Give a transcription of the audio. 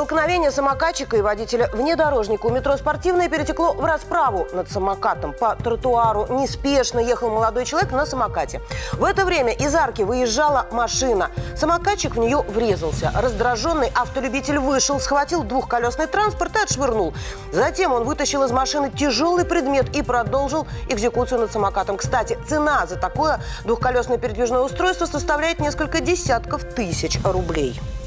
Столкновение самокатчика и водителя внедорожника у метро «Спортивное» перетекло в расправу над самокатом. По тротуару неспешно ехал молодой человек на самокате. В это время из арки выезжала машина. Самокатчик в нее врезался. Раздраженный автолюбитель вышел, схватил двухколесный транспорт и отшвырнул. Затем он вытащил из машины тяжелый предмет и продолжил экзекуцию над самокатом. Кстати, цена за такое двухколесное передвижное устройство составляет несколько десятков тысяч рублей.